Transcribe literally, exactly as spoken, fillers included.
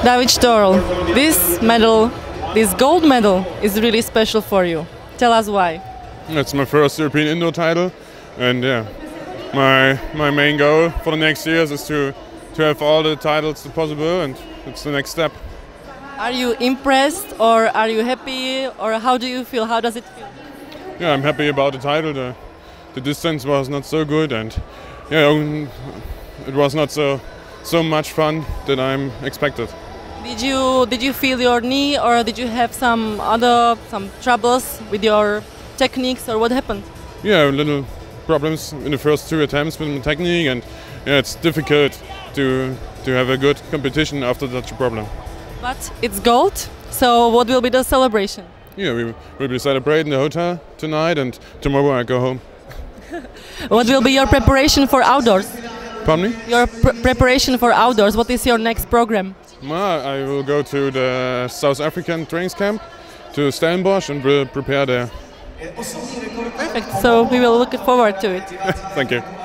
David Storl, this medal, this gold medal is really special for you. Tell us why. It's my first European indoor title, and yeah, my my main goal for the next years is to to have all the titles possible, and it's the next step. Are you impressed, or are you happy, or how do you feel? How does it feel? Yeah, I'm happy about the title. The the distance was not so good, and yeah, um, it was not so so much fun that I'm expected. Did you did you feel your knee, or did you have some other some troubles with your techniques, or what happened? Yeah, little problems in the first two attempts with my technique, and yeah, it's difficult to to have a good competition after such a problem. But it's gold, so what will be the celebration? Yeah, we will be celebrating the hotel tonight, and tomorrow I go home. What will be your preparation for outdoors? Pardon me? Your pr preparation for outdoors, what is your next program? Well, I will go to the South African training camp to Stellenbosch and will prepare there. Perfect, so we will look forward to it. Thank you.